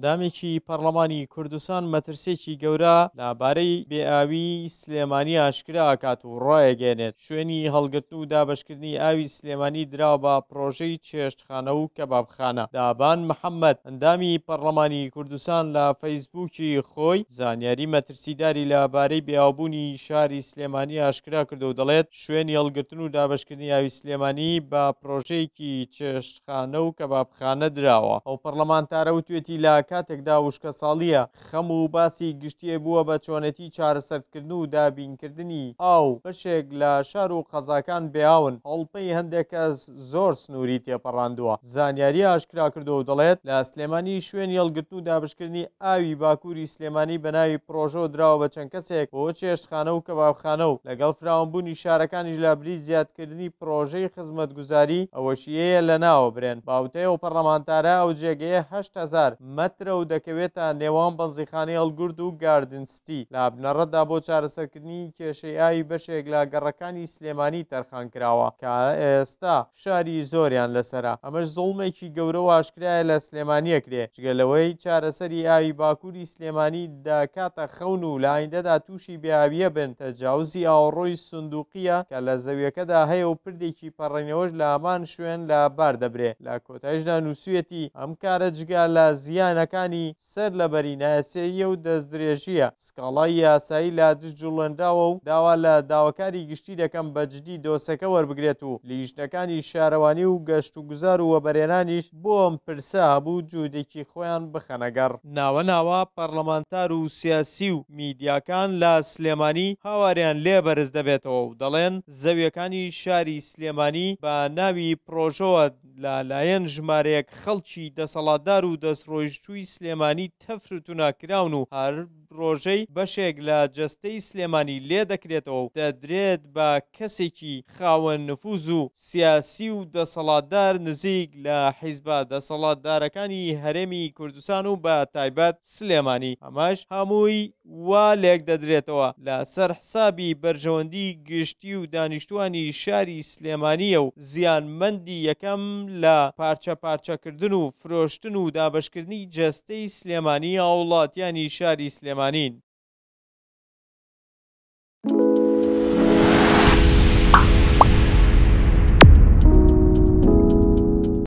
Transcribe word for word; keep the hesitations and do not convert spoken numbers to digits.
ئەندامێکی پەرلەمانی کوردستان مەترسێکی گەورە لەبارەی بێئاوی سلێمانی ئاشکرا ئاکات و ڕایەگەێنێت. شوێنی هەڵگرتن و دابەشکردنی ئاوی سلێمانی دراوە بە پرۆژەی چێشتخانە و کەبابخانە. دابان محەممەد ئەندامی پەرلەمانی کوردستان لە فەیسبووکی خۆی زانیاری مەترسیداری لەبارەی بێئاوبوونی شاری سلێمانی ئاشکرا کردو و دەڵێت شوێنی هەڵگرتن و دابەشکردنی ئاوی سلێمانی بە پرۆژەیەکی چێشتخانە و کەبابخانە دراوە. ئەو پەرلەمانتارە وتوێتی لە کاتێکدا وشکە ساڵیە خەم و باسی گشتیە بووە بە چۆنەتی چارەسەرکردن و دابینکردنی ئاو بەشێک لە شار و قەزاکان بێئاون هەڵپەی هەندێک کەس زۆر سنووری تێپەڕاندووە. زانیاری ئاشکرا کردو و دەڵێت لە سلێمانی شوێنی هەڵگرتن و دابشکردنی ئاوی باکووری سلێمانی بە ناوی پرۆژە دراوە بە چەند کەسێک بۆ چێشتخانە و کەبابخانە و لەگەڵ فراوانبوونی شارەکانیش لە بری زیادکردنی پرۆژەی خزمەتگوزاری ئەوەشیەیە لە ناوە برێن. باوتەیە و پەرلەمانتارە ئەو جێگەیە هەشت هەزار مەترە و دەکەوێتە نێوان بەنزیخانەی هەڵگورد و گاردنستی لە بنەڕەتدا بۆ چارەسەرکردنی کێشەی ئاوی بەشێک لە گەڕەکانی سلێمانی تەرخان کراوە کە ئێستا فشاری زۆریان لەسەرە. ئەمەش زوڵمێکی گەورە و ئاشکرایە لە سلێمانیەکرێ جگەلەوەی چارەسەری ئاوی باکووری سلێمانی داکاتە خەون و لە ئایندەدا تووشی بێئاویە بن. تەجاوزی ئاوڕۆی سندوقیە کە لە زەویەکەدا هەیە و پردێکی پەڕێنەوەش لە هەمان شوێن لە بار دەبرێ. لە کۆتاییشدا نووسویەتی ئەم کارە جگە لە زیانەکانی سەر لەبەری نایاسەییە و دەستدرێژیە سکاڵای یاسایی لە دژ جوڵێنراوە و داوا لە داواکاری گشتی دەکەم بە جددی دۆسەکە وەربگرێت و لیژنەکانی شارەوانی و گەشت و گوزار و وەبەرێنانیش بۆ ئەم پرسە هەبوو جوودێکی خۆیان بخەنەگەڕ. ناوە ناوە پەرلەمانتار و سیاسی و میدیاکان لە سلێمانی هاواریان لێ بەرز دەبێتەوە و دەڵێن زەویەکانی شاری سلێمانی بە ناوی پرۆژەوە لەلایەن ژمارەیەک خەڵکی دەسەڵاتدار و دەستڕۆیشتووی سلێمانی تەفروتوناکراون و هەر ڕۆژەی بەشێک لە جەستەی سلێمانی لێ دەکرێتەوە و دەدرێت بە کەسێکی خاوەن نفوز و سیاسی و دەسەڵاتدار نزیک لە حیزبە دەسەڵاتدارەکانی هەرێمی کوردستان و بە تایبەت سلێمانی. ئەمەش هەمووی وا لێک دەدرێتەوە لە سەر حسابی بەرژەوەندی گشتی و دانیشتوانی شاری سلێمانیە و زیانمەندی یەکەم لە پارچە پارچەکردن و فرۆشتن و دابەشکردنی جەستەی سلێمانی هاوڵاتیانی شاری سلێمانین.